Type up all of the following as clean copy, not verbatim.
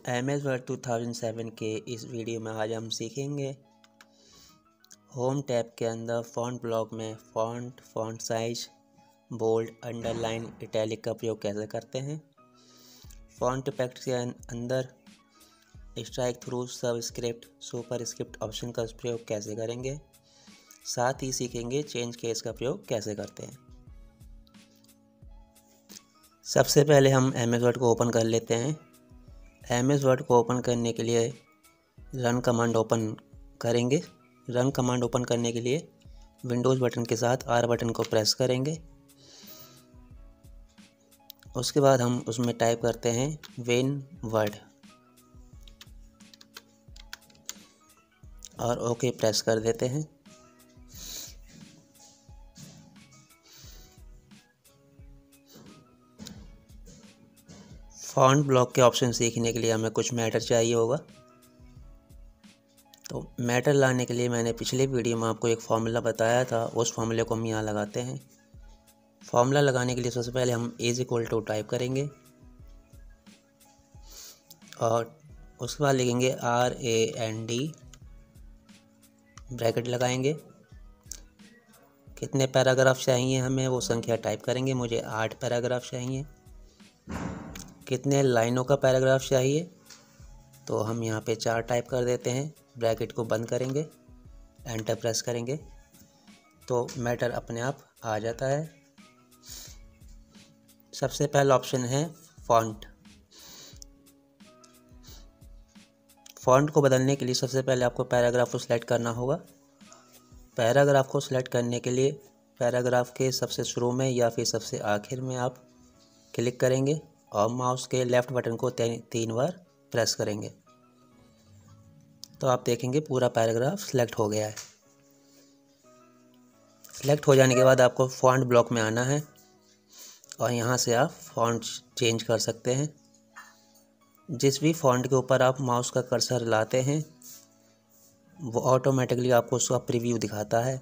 MS word 2007 के इस video में आज हम सीखेंगे होम टैब के अंदर फ़ॉन्ट ब्लॉक में font size, bold, underline, italic का प्रयोग कैसे करते हैं। फ़ॉन्ट इफेक्ट के अंदर strikethrough, subscript, superscript option का प्रयोग कैसे करेंगे। साथ ही सीखेंगे चेंज केस का प्रयोग कैसे करते हैं। सबसे पहले हम MS वर्ड को ओपन कर लेते हैं। MS वर्ड को ओपन करने के लिए रन कमांड ओपन करेंगे। रन कमांड ओपन करने के लिए विंडोज़ बटन के साथ R बटन को प्रेस करेंगे। उसके बाद हम उसमें टाइप करते हैं विन वर्ड और ओके प्रेस कर देते हैं। फ़ॉन्ट ब्लॉक के ऑप्शन सीखने के लिए हमें कुछ मैटर चाहिए होगा। तो मैटर लाने के लिए मैंने पिछले वीडियो में आपको एक फार्मूला बताया था, उस फार्मूले को हम यहाँ लगाते हैं। फार्मूला लगाने के लिए सबसे पहले हम == टाइप करेंगे और उसके बाद लिखेंगे RAND, ब्रैकेट लगाएंगे। कितने पैराग्राफ चाहिए हमें वो संख्या टाइप करेंगे। मुझे 8 पैराग्राफ चाहिए। कितने लाइनों का पैराग्राफ चाहिए तो हम यहाँ पे 4 टाइप कर देते हैं। ब्रैकेट को बंद करेंगे, एंटर प्रेस करेंगे तो मैटर अपने आप आ जाता है। सबसे पहला ऑप्शन है फ़ॉन्ट। फ़ॉन्ट को बदलने के लिए सबसे पहले आपको पैराग्राफ को सिलेक्ट करना होगा। पैराग्राफ को सिलेक्ट करने के लिए पैराग्राफ के सबसे शुरू में या फिर सबसे आखिर में आप क्लिक करेंगे और माउस के लेफ़्ट बटन को 3 बार प्रेस करेंगे तो आप देखेंगे पूरा पैराग्राफ सिलेक्ट हो गया है। सिलेक्ट हो जाने के बाद आपको फ़ॉन्ट ब्लॉक में आना है और यहाँ से आप फ़ॉन्ट चेंज कर सकते हैं। जिस भी फ़ॉन्ट के ऊपर आप माउस का कर्सर लाते हैं वो ऑटोमेटिकली आपको उसका प्रीव्यू दिखाता है।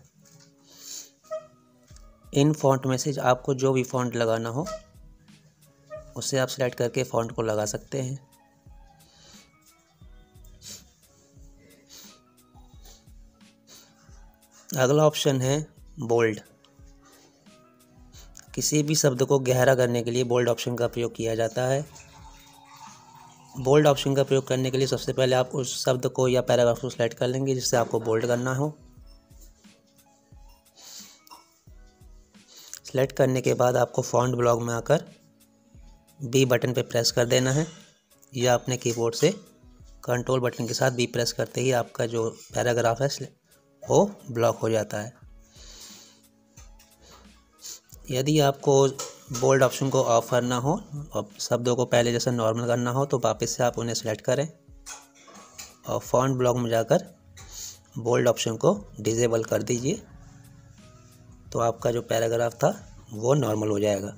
इन फ़ॉन्ट में से आपको जो भी फ़ॉन्ट लगाना हो उसे आप सिलेक्ट करके फ़ॉन्ट को लगा सकते हैं। अगला ऑप्शन है बोल्ड। किसी भी शब्द को गहरा करने के लिए बोल्ड ऑप्शन का प्रयोग किया जाता है। बोल्ड ऑप्शन का प्रयोग करने के लिए सबसे पहले आप उस शब्द को या पैराग्राफ को सिलेक्ट कर लेंगे जिससे आपको बोल्ड करना हो। सिलेक्ट करने के बाद आपको फ़ॉन्ट ब्लॉक में आकर B बटन पे प्रेस कर देना है या अपने कीबोर्ड से कंट्रोल बटन के साथ B प्रेस करते ही आपका जो पैराग्राफ है वो ब्लॉक हो जाता है। यदि आपको बोल्ड ऑप्शन को ऑफ करना हो और शब्दों को पहले जैसा नॉर्मल करना हो तो वापस से आप उन्हें सेलेक्ट करें और फ़ॉन्ट ब्लॉक में जाकर बोल्ड ऑप्शन को डिसेबल कर दीजिए तो आपका जो पैराग्राफ था वो नॉर्मल हो जाएगा।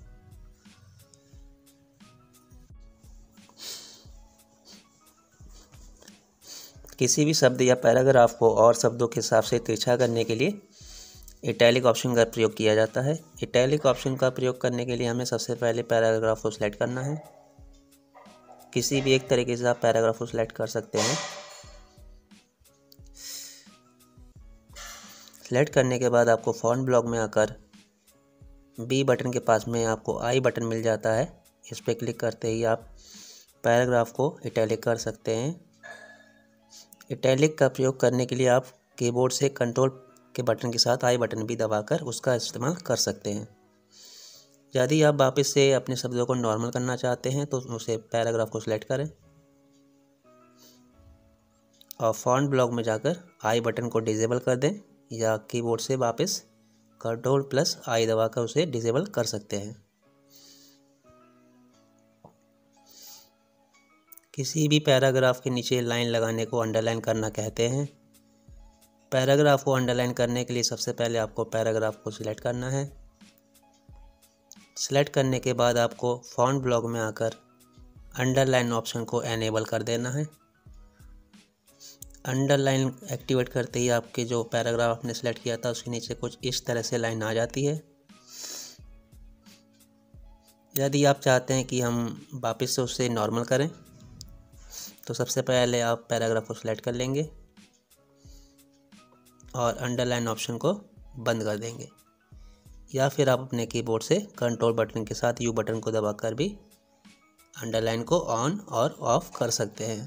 किसी भी शब्द या पैराग्राफ को और शब्दों के हिसाब से तिरछा करने के लिए इटैलिक ऑप्शन का प्रयोग किया जाता है। इटैलिक ऑप्शन का प्रयोग करने के लिए हमें सबसे पहले पैराग्राफ को सिलेक्ट करना है। किसी भी एक तरीके से आप पैराग्राफ को सिलेक्ट कर सकते हैं। सिलेक्ट करने के बाद आपको फ़ॉन्ट ब्लॉक में आकर B बटन के पास में आपको I बटन मिल जाता है। इस पर क्लिक करते ही आप पैराग्राफ को इटैलिक कर सकते हैं। इटैलिक का प्रयोग करने के लिए आप कीबोर्ड से कंट्रोल के बटन के साथ I बटन भी दबाकर उसका इस्तेमाल कर सकते हैं। यदि आप वापस से अपने शब्दों को नॉर्मल करना चाहते हैं तो उसे पैराग्राफ को सिलेक्ट करें और फ़ॉन्ट ब्लॉक में जाकर I बटन को डिसेबल कर दें या कीबोर्ड से वापस Ctrl+I दबाकर उसे डिसेबल कर सकते हैं। किसी भी पैराग्राफ के नीचे लाइन लगाने को अंडरलाइन करना कहते हैं। पैराग्राफ को अंडरलाइन करने के लिए सबसे पहले आपको पैराग्राफ को सिलेक्ट करना है। सिलेक्ट करने के बाद आपको फ़ॉन्ट ब्लॉक में आकर अंडरलाइन ऑप्शन को एनेबल कर देना है। अंडरलाइन एक्टिवेट करते ही आपके जो पैराग्राफ आपने सिलेक्ट किया था उसके नीचे कुछ इस तरह से लाइन आ जाती है। यदि आप चाहते हैं कि हम वापस से उसे नॉर्मल करें तो सबसे पहले आप पैराग्राफ को सिलेक्ट कर लेंगे और अंडरलाइन ऑप्शन को बंद कर देंगे, या फिर आप अपने कीबोर्ड से कंट्रोल बटन के साथ यू बटन को दबाकर भी अंडरलाइन को ऑन और ऑफ कर सकते हैं।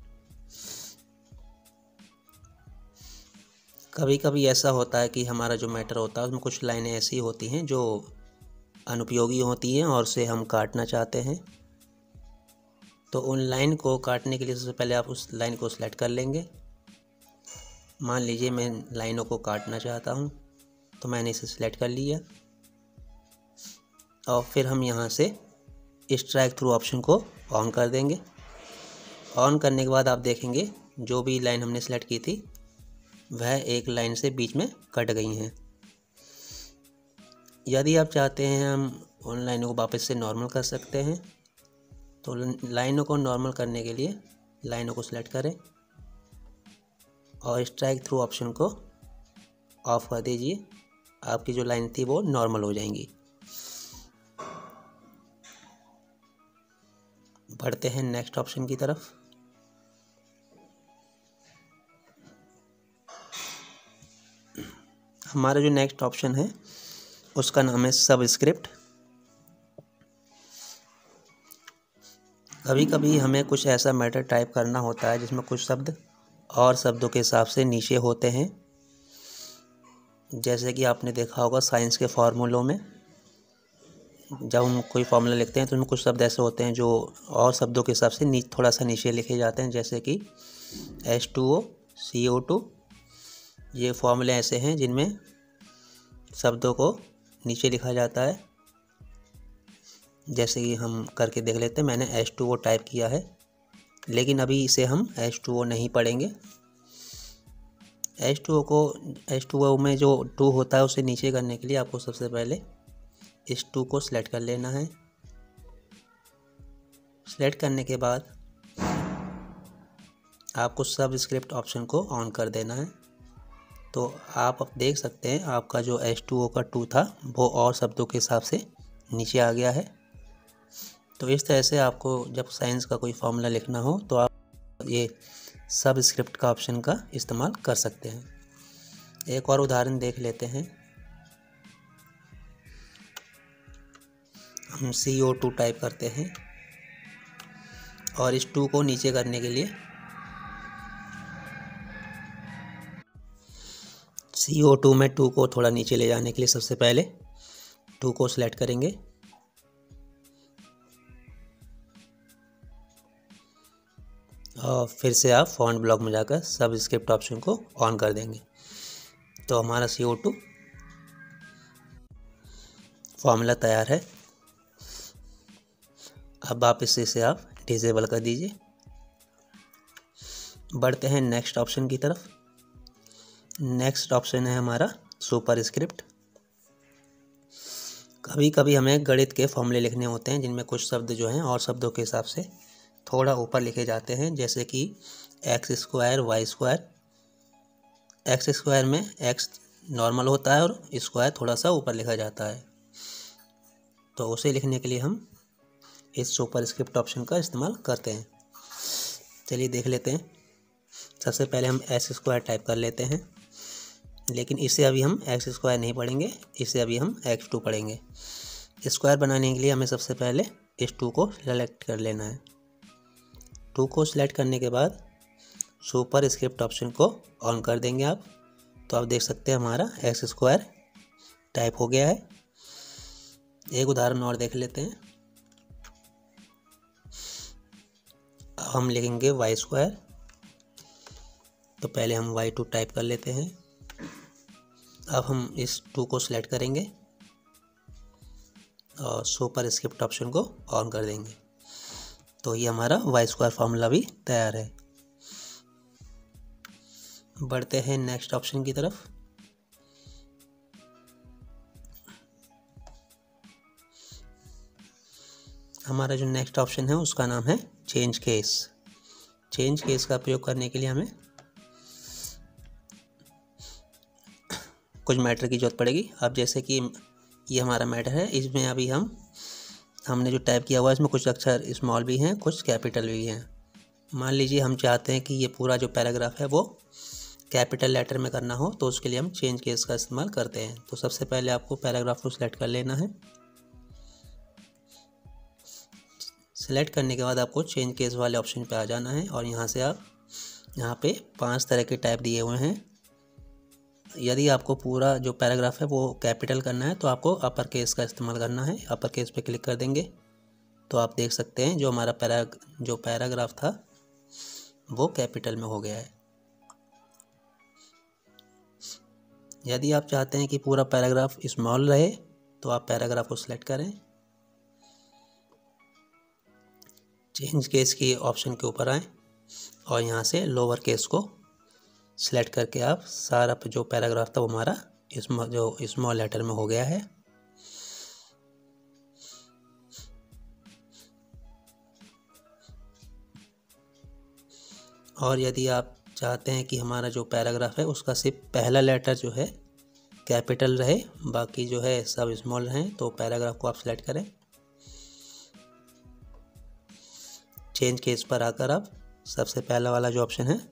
कभी कभी ऐसा होता है कि हमारा जो मैटर होता है उसमें कुछ लाइनें ऐसी होती हैं जो अनुपयोगी होती हैं और उसे हम काटना चाहते हैं। तो उन लाइन को काटने के लिए सबसे पहले आप उस लाइन को सिलेक्ट कर लेंगे। मान लीजिए मैं लाइनों को काटना चाहता हूं, तो मैंने इसे सिलेक्ट कर लिया और फिर हम यहां से स्ट्राइक थ्रू ऑप्शन को ऑन कर देंगे। ऑन करने के बाद आप देखेंगे जो भी लाइन हमने सेलेक्ट की थी वह एक लाइन से बीच में कट गई हैं। यदि आप चाहते हैं हम उन लाइनों को वापस से नॉर्मल कर सकते हैं, तो लाइनों को नॉर्मल करने के लिए लाइनों को सिलेक्ट करें और स्ट्राइक थ्रू ऑप्शन को ऑफ कर दीजिए। आपकी जो लाइन थी वो नॉर्मल हो जाएंगी। बढ़ते हैं नेक्स्ट ऑप्शन की तरफ। हमारा जो नेक्स्ट ऑप्शन है उसका नाम है सबस्क्रिप्ट। कभी कभी हमें कुछ ऐसा मैटर टाइप करना होता है जिसमें कुछ शब्द और शब्दों के हिसाब से नीचे होते हैं। जैसे कि आपने देखा होगा साइंस के फार्मूलों में जब हम कोई फार्मूला लिखते हैं तो उनमें कुछ शब्द ऐसे होते हैं जो और शब्दों के हिसाब से थोड़ा सा नीचे लिखे जाते हैं, जैसे कि H2O, CO2। ये फार्मूले ऐसे हैं जिनमें शब्दों को नीचे लिखा जाता है। जैसे कि हम करके देख लेते हैं। मैंने H2O टाइप किया है, लेकिन अभी इसे हम H2O नहीं पढ़ेंगे। H2O में जो 2 होता है उसे नीचे करने के लिए आपको सबसे पहले इस 2 को सिलेक्ट कर लेना है। सिलेक्ट करने के बाद आपको सबस्क्रिप्ट ऑप्शन को ऑन कर देना है। तो आप अब देख सकते हैं आपका जो H2O का 2 था वो और शब्दों के हिसाब से नीचे आ गया है। तो इस तरह से आपको जब साइंस का कोई फार्मूला लिखना हो तो आप ये सबस्क्रिप्ट का ऑप्शन का इस्तेमाल कर सकते हैं। एक और उदाहरण देख लेते हैं। हम CO2 टाइप करते हैं और इस 2 को नीचे करने के लिए CO2 में 2 को थोड़ा नीचे ले जाने के लिए सबसे पहले 2 को सिलेक्ट करेंगे और फिर से आप फॉन्ट ब्लॉक में जाकर सबस्क्रिप्ट ऑप्शन को ऑन कर देंगे। तो हमारा CO2 फॉर्मूला तैयार है। अब आप इसे आप डिसेबल कर दीजिए। बढ़ते हैं नेक्स्ट ऑप्शन की तरफ। नेक्स्ट ऑप्शन है हमारा सुपरस्क्रिप्ट। कभी कभी हमें गणित के फॉर्मूले लिखने होते हैं जिनमें कुछ शब्द जो हैं और शब्दों के हिसाब से थोड़ा ऊपर लिखे जाते हैं, जैसे कि x², y²। x² में x नॉर्मल होता है और स्क्वायर थोड़ा सा ऊपर लिखा जाता है। तो उसे लिखने के लिए हम इस सुपरस्क्रिप्ट ऑप्शन का इस्तेमाल करते हैं। चलिए देख लेते हैं। सबसे पहले हम x² टाइप कर लेते हैं, लेकिन इसे अभी हम x² नहीं पढ़ेंगे, इसे अभी हम x2 पढ़ेंगे। स्क्वायर बनाने के लिए हमें सबसे पहले इस 2 को सेलेक्ट कर लेना है। 2 को सिलेक्ट करने के बाद सुपरस्क्रिप्ट ऑप्शन को ऑन कर देंगे आप। तो आप देख सकते हैं हमारा x² टाइप हो गया है। एक उदाहरण और देख लेते हैं। हम लिखेंगे y²। तो पहले हम y2 टाइप कर लेते हैं। अब हम इस 2 को सिलेक्ट करेंगे और सुपरस्क्रिप्ट ऑप्शन को ऑन कर देंगे। तो ये हमारा y² फार्मूला भी तैयार है। बढ़ते हैं नेक्स्ट ऑप्शन की तरफ। हमारा जो नेक्स्ट ऑप्शन है उसका नाम है चेंज केस। चेंज केस का प्रयोग करने के लिए हमें कुछ मैटर की जरूरत पड़ेगी। अब जैसे कि ये हमारा मैटर है, इसमें अभी हमने जो टाइप किया हुआ है इसमें कुछ अक्षर स्मॉल भी हैं, कुछ कैपिटल भी हैं। मान लीजिए हम चाहते हैं कि ये पूरा जो पैराग्राफ है वो कैपिटल लेटर में करना हो, तो उसके लिए हम चेंज केस का इस्तेमाल करते हैं। तो सबसे पहले आपको पैराग्राफ को सिलेक्ट कर लेना है। सिलेक्ट करने के बाद आपको चेंज केस वाले ऑप्शन पे आ जाना है और यहाँ से आप यहाँ पे 5 तरह के टाइप दिए हुए हैं। यदि आपको पूरा जो पैराग्राफ है वो कैपिटल करना है तो आपको अपर केस का इस्तेमाल करना है। अपर केस पे क्लिक कर देंगे तो आप देख सकते हैं जो हमारा पैराग्राफ था वो कैपिटल में हो गया है। यदि आप चाहते हैं कि पूरा पैराग्राफ स्मॉल रहे तो आप पैराग्राफ को सिलेक्ट करें, चेंज केस की ऑप्शन के ऊपर आएँ और यहाँ से लोअर केस को सिलेक्ट करके आप सारा जो पैराग्राफ था वो हमारा जो स्मॉल लेटर में हो गया है। और यदि आप चाहते हैं कि हमारा जो पैराग्राफ है उसका सिर्फ पहला लेटर जो है कैपिटल रहे, बाकी जो है सब स्मॉल रहें, तो पैराग्राफ को आप सिलेक्ट करें। चेंज केस पर आकर आप सबसे पहला वाला जो ऑप्शन है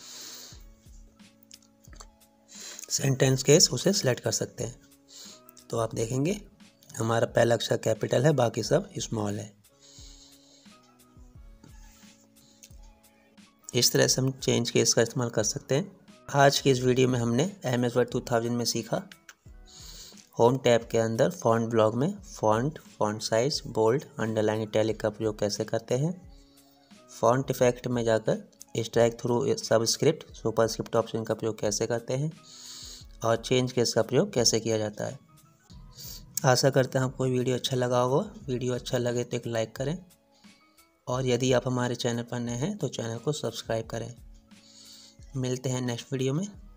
सेंटेंस केस, उसे सिलेक्ट कर सकते हैं। तो आप देखेंगे हमारा पहला अक्षर कैपिटल है, बाकी सब स्मॉल है। इस तरह से हम चेंज केस का इस्तेमाल कर सकते हैं। आज की इस वीडियो में हमने MS Word 2000 में सीखा होम टैब के अंदर फॉन्ट ब्लॉक में font size, bold, underline, italic का प्रयोग कैसे करते हैं, फॉन्ट इफेक्ट में जाकर strikethrough subscript, superscript option का प्रयोग कैसे करते हैं और चेंज केस का प्रयोग कैसे किया जाता है। आशा करते हैं आपको वीडियो अच्छा लगा होगा। वीडियो अच्छा लगे तो एक लाइक करें और यदि आप हमारे चैनल पर नए हैं तो चैनल को सब्सक्राइब करें। मिलते हैं नेक्स्ट वीडियो में।